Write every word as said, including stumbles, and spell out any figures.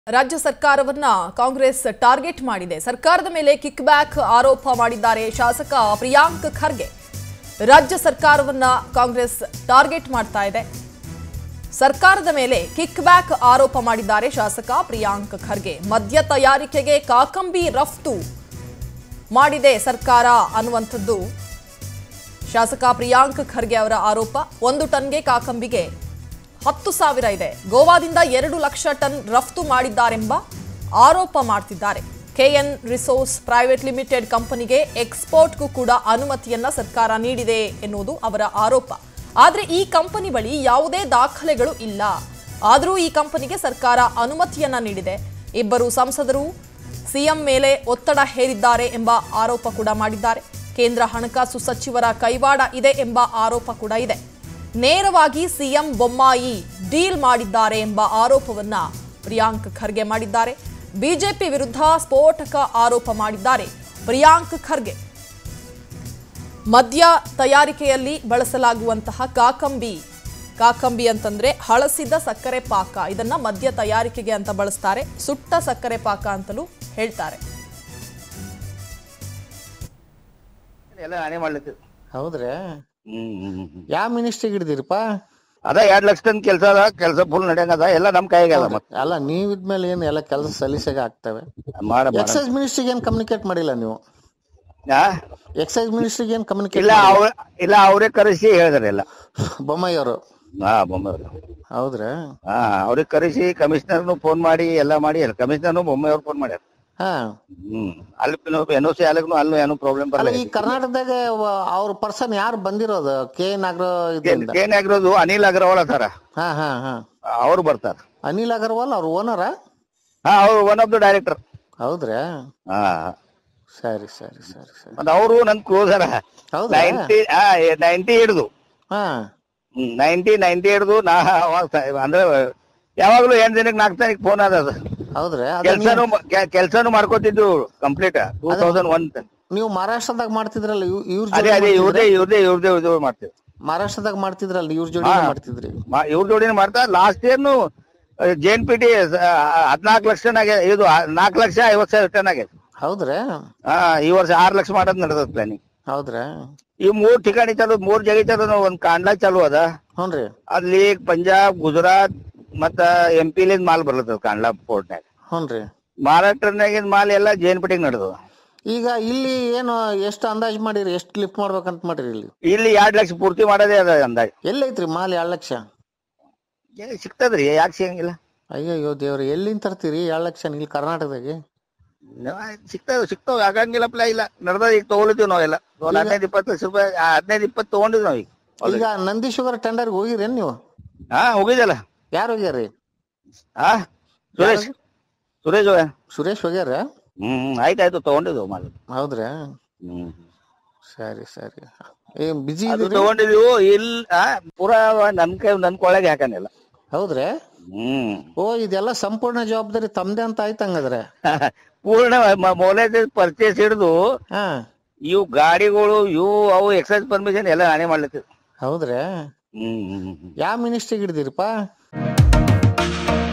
ರಾಜ್ಯ ಸರ್ಕಾರವನ್ನ ಕಾಂಗ್ರೆಸ್ ಟಾರ್ಗೆಟ್ ಮಾಡಿದೆ. ಸರ್ಕಾರದ ಮೇಲೆ ಕಿಕ್ ಬ್ಯಾಕ್ ಆರೋಪ ಮಾಡಿದ್ದಾರೆ ಶಾಸಕ ಪ್ರಿಯಾಂಕ್ ಖರ್ಗೆ. ರಾಜ್ಯ ಸರ್ಕಾರವನ್ನ ಕಾಂಗ್ರೆಸ್ ಟಾರ್ಗೆಟ್ ಮಾಡ್ತಾ ಇದೆ. ಸರ್ಕಾರದ ಮೇಲೆ ಕಿಕ್ ಬ್ಯಾಕ್ ಆರೋಪ ಮಾಡಿದ್ದಾರೆ ಶಾಸಕ ಪ್ರಿಯಾಂಕ್ ಖರ್ಗೆ. ಮದ್ಯ ತಯಾರಿಕೆಗೆ ಕಾಕಂಬಿ ರಫ್ತು ಮಾಡಿದೆ ಸರ್ಕಾರ ಅನ್ನುವಂಥದ್ದು ಶಾಸಕ ಪ್ರಿಯಾಂಕ್ ಖರ್ಗೆ ಅವರ ಆರೋಪ. ಒಂದು ಟನ್ಗೆ ಕಾಕಂಬಿಗೆ ಹತ್ತು ಸಾವಿರ ಇದೆ. ಗೋವಾದಿಂದ ಎರಡು ಲಕ್ಷ ಟನ್ ರಫ್ತು ಮಾಡಿದ್ದಾರೆಂಬ ಆರೋಪ ಮಾಡ್ತಿದ್ದಾರೆ. ಕೆಎನ್ ರಿಸೋರ್ಸ್ ಪ್ರೈವೇಟ್ ಲಿಮಿಟೆಡ್ ಕಂಪನಿಗೆ ಎಕ್ಸ್ಪೋರ್ಟ್ಗೂ ಕೂಡ ಅನುಮತಿಯನ್ನ ಸರ್ಕಾರ ನೀಡಿದೆ ಎನ್ನುವುದು ಅವರ ಆರೋಪ. ಆದರೆ ಈ ಕಂಪನಿ ಬಳಿ ಯಾವುದೇ ದಾಖಲೆಗಳು ಇಲ್ಲ. ಆದರೂ ಈ ಕಂಪನಿಗೆ ಸರ್ಕಾರ ಅನುಮತಿಯನ್ನ ನೀಡಿದೆ. ಇಬ್ಬರು ಸಂಸದರು ಸಿಎಂ ಮೇಲೆ ಒತ್ತಡ ಹೇರಿದ್ದಾರೆ ಎಂಬ ಆರೋಪ ಕೂಡ ಮಾಡಿದ್ದಾರೆ. ಕೇಂದ್ರ ಹಣಕಾಸು ಸಚಿವರ ಕೈವಾಡ ಇದೆ ಎಂಬ ಆರೋಪ ಕೂಡ ಇದೆ. ನೇರವಾಗಿ ಸಿಎಂ ಬೊಮ್ಮಾಯಿ ಡೀಲ್ ಮಾಡಿದ್ದಾರೆ ಎಂಬ ಆರೋಪವನ್ನ ಪ್ರಿಯಾಂಕ್ ಖರ್ಗೆ ಮಾಡಿದ್ದಾರೆ. ಬಿಜೆಪಿ ವಿರುದ್ಧ ಸ್ಫೋಟಕ ಆರೋಪ ಮಾಡಿದ್ದಾರೆ ಪ್ರಿಯಾಂಕ್ ಖರ್ಗೆ. ಮದ್ಯ ತಯಾರಿಕೆಯಲ್ಲಿ ಬಳಸಲಾಗುವಂತಹ ಕಾಕಂಬಿ ಕಾಕಂಬಿ ಅಂತಂದ್ರೆ ಹಳಸಿದ ಸಕ್ಕರೆ ಪಾಕ. ಇದನ್ನ ಮದ್ಯ ತಯಾರಿಕೆಗೆ ಅಂತ ಬಳಸ್ತಾರೆ. ಸುಟ್ಟ ಸಕ್ಕರೆ ಪಾಕ ಅಂತಲೂ ಹೇಳ್ತಾರೆ. ಹೌದ್ರಿ, ಯಾವ ಮಿನಿಸ್ಟ್ರಿಗೆ ಹಿಡಿದಿರಪ್ಪ? ಅದ ಎರಡ್ ಲಕ್ಷ ಟನ್ ಕೆಲಸ ಅದ, ಕೆಲಸ ಫುಲ್ ನಡೆಯಂಗದ, ಎಲ್ಲ ನಮ್ ಕೈಗೆ ಅದ. ಮತ್ತೆ ಅಲ್ಲ, ನೀವಿದ್ಮೇಲೆ ಏನ್ ಎಲ್ಲ ಕೆಲಸ ಸಲೀಸಾಗಿ ಆಗ್ತವೆ. ಎಕ್ಸೈಸ್ ಮಿನಿಸ್ಟ್ರಿಗೆ ಏನ್ ಕಮ್ಯುನಿಕೇಟ್ ಮಾಡಿಲ್ಲ ನೀವು? ಎಕ್ಸೈಸ್ ಮಿನಿಸ್ಟ್ರಿಗೆ ಏನ್ ಕಮ್ಯುನಿಕೇಟ್ ಇಲ್ಲ, ಅವ್ರ ಇಲ್ಲ ಅವರೇ ಕರೆಸಿ ಹೇಳಿದಾರೆ ಎಲ್ಲ. ಬೊಮ್ಮಾಯಿ ಅವರು? ಹಾ, ಬೊಮ್ಮಾಯಿ ಅವರು. ಹೌದ್ರಾ? ಹಾ, ಅವ್ರಿಗೆ ಕರೆಸಿ ಕಮಿಷನರ್ನು ಫೋನ್ ಮಾಡಿ ಎಲ್ಲ ಮಾಡಿ, ಕಮಿಷನರ್ನು ಬೊಮ್ಮಾಯಿ ಅವ್ರು ಫೋನ್ ಮಾಡ್ಯಾರ. ಹಾ, ಹ್ಮ್ ಅಲ್ಲಿ ಎನ್ ಓ ಸಿ ಅಲ್ಲೂ ಅಲ್ಲೂ ಏನೋ ಪ್ರಾಬ್ಲಮ್ ಬರಲ್ಲ. ಈ ಕರ್ನಾಟಕದಾಗ ಅವ್ರ ಪರ್ಸನ್ ಯಾರು ಬಂದಿರೋದು? ಕೆ ನಾಗರ ಏನ್ ಆಗಿರೋದು ಅನಿಲ್ ಅಗರ್ವಾಲ್ ಅದಾರ. ಹಾ ಹಾ ಹಾ ಅವ್ರು ಬರ್ತಾರ. ಅನಿಲ್ ಅಗರ್ವಾಲ್ ಅವ್ರ ಓನರ? ಹಾ, ಅವ್ರು ಒನ್ ಆಫ್ ದ ಡೈರೆಕ್ಟರ್. ಹೌದ್ರಾ? ಹಾ, ಸರಿ ಸರಿ ಸರಿ ಸರಿ. ಮತ್ತೆ ಅವರು ನನ್ ಕ್ಲೋಸ್ ಅರ. ನೈಂಟಿ ನೈಂಟಿ ಹಿಡ್ದು ಹಾ ನೈಂಟಿ ನೈಂಟಿ ಹಿಡ್ದು ನಾ ಅಂದ್ರೆ ಯಾವಾಗ್ಲೂ ಎಂಟ್ ದಿನಕ್ಕೆ ನಾಲ್ಕು ತಾರೀಕು ಫೋನ್ ಅದ. ಹೌದ್ರಾ? ಕೆಲ್ಸಾನು ಕೆಲ್ಸಾನು ಮಾಡ್ಕೋತಿದ್ದು ಕಂಪ್ಲೀಟ್ ಟೂ ತೌಸಂಡ್ ಒನ್. ನೀವು ಮಹಾರಾಷ್ಟ್ರದಾಗ ಮಾಡ್ತಿದ್ರಲ್ಲ ಇವ್ರ? ಅದೇ ಅದೇ ಇವ್ರದೇ ಇವ್ರದೇ ಇವ್ರದೇ ಇವ್ರದೇ ಮಾಡ್ತೀವಿ. ಮಹಾರಾಷ್ಟ್ರದಾಗ ಮಾಡ್ತಿದ್ರಲ್ಲ ಇವ್ರ ಜೋಡಿ ಮಾಡ್ತಿದ್ರಿ? ಇವ್ರ ಜೋಡಿನ ಮಾಡ್ತಾ. ಲಾಸ್ಟ್ ಇಯರ್ನು ಜೆ ಎನ್ ಪಿ ಟಿ ಹದ್ನಾಲ್ಕು ಲಕ್ಷ ಟನ್ ಆಗಿದೆ. ಇದು ನಾಲ್ಕು ಲಕ್ಷ ಐವತ್ ಸಾವಿರ ಟನ್ ಆಗಿದೆ. ಹೌದ್ರಾ? ಹಾ, ಈ ವರ್ಷ ಆರ್ ಲಕ್ಷ ಮಾಡೋದ್ ನಡೆದ ಪ್ಲಾನಿಂಗ್. ಹೌದ್ರಾ? ಈ ಮೂರ್ ठिकाणी ಚಾಲು, ಮೂರ್ ಜಾಗ ಚಾಲು. ಒಂದ್ ಕಾಂಡ್ಲಾ ಚಾಲು ಅದ. ಹ್ಞೂನ್ರಿ. ಅಲ್ಲಿ ಪಂಜಾಬ್, ಗುಜರಾತ್ ಮತ್ತ ಎಂ ಪಿ ಲಿಂದ ಮಾಲ್ ಬರ್ಲತ್ತದ ಕಾಂಡ್ಲಾ ಪೋರ್ಟ್ನಾಗ. ಹ್ಞೂನ್ರಿ. ಮಹಾರಾಷ್ಟ್ರನಾಗಿಂದ ಮಾಲ್ ಎಲ್ಲ ಜೆ ಎನ್ ಪಿ ಟಿಗೆ ನಡೆದವ. ಈಗ ಇಲ್ಲಿ ಏನು ಎಷ್ಟು ಅಂದಾಜ್ ಮಾಡಿರಿ? ಎಷ್ಟು ಲಿಫ್ಟ್ ಮಾಡ್ಬೇಕಂತ ಮಾಡಿರಿ? ಇಲ್ಲಿ ಇಲ್ಲಿ ಎರಡ್ ಲಕ್ಷ ಪೂರ್ತಿ ಮಾಡೋದೇ ಅದ ಅಂದಾಜ್. ಎಲ್ಲೈತ್ರಿ ಮಾಲ್ ಎರಡ್ ಲಕ್ಷ? ಸಿಗ್ತದ್ರಿ, ಯಾಕೆ ಸಿಗಂಗಿಲ್ಲ? ಅಯ್ಯಯ್ಯೋ ದೇವ್ರಿ, ಎಲ್ಲಿಂದ ತರ್ತೀರಿ ಎರಡ್ ಲಕ್ಷ ಇಲ್ಲಿ ಕರ್ನಾಟಕದಾಗೆ? ಸಿಗ್ತಾವ ಸಿಗ್ತಾವ ಆಗಂಗಿಲ್ಲಪ್ಲ. ಇಲ್ಲ ನಡೆದ ಈಗ ತಗೊಳಿತೀವಿ ನಾವೆಲ್ಲ. ಒಂದ್ ಹದಿನೈದು ಇಪ್ಪತ್ತು ಲಕ್ಷ ರೂಪಾಯಿ, ಹದಿನೈದು ಇಪ್ಪತ್ತು ತಗೊಂಡಿದ್ ನಾವ್ ಈಗ. ಈಗ ನಂದಿ ಶುಗರ್ ಟೆಂಡರ್ ಹೋಗಿರೇನ್ ನೀವು? ಹಾ, ಹೋಗಿದ್ದಲ್ಲ. ಯಾರು ಹೋಗ್ಯಾರಿ? ಹಾ, ಸುರೇಶ್ ಸುರೇಶ್ ಹೋಗ್ಯ. ಸುರೇಶ್ ಹೋಗ್ಯಾರ? ಹ್ಮ್, ಆಯ್ತಾಯ್ತು, ತಗೊಂಡಿದ್ವು ಮಾಲ್. ಹೌದ್ರಾ? ಹ್ಮ್, ಸರಿ ಸರಿ. ಏ ಬಿಜಿ ತಗೊಂಡಿದ್ವು. ಇಲ್ಲ ಪೂರಾ ನನ್ ಕೈ ನನ್ ಕೊಳಗೆ ಹಾಕನಿಲ್ಲ. ಹೌದ್ರಾ? ಹ್ಮ್. ಓ, ಇದೆಲ್ಲ ಸಂಪೂರ್ಣ ಜವಾಬ್ದಾರಿ ತಮ್ದೇ ಅಂತ ಆಯ್ತು ಹಂಗಾದ್ರೆ? ಪೂರ್ಣ ಮೌಲ್ಯದ ಪರ್ಚೇಸ್ ಹಿಡಿದು ಹಾ, ಇವು ಗಾಡಿಗಳು ಇವು ಅವು ಎಕ್ಸೈಸ್ ಪರ್ಮಿಷನ್ ಎಲ್ಲ ನಾನೇ ಮಾಡ್ಲಿಕ್ಕೆ. ಹೌದ್ರಾ? ಹ್ಮ್. ಯಾವ ಮಿನಿಸ್ಟ್ರಿಗೆ ಹಿಡಿದಿರಪ್ಪ?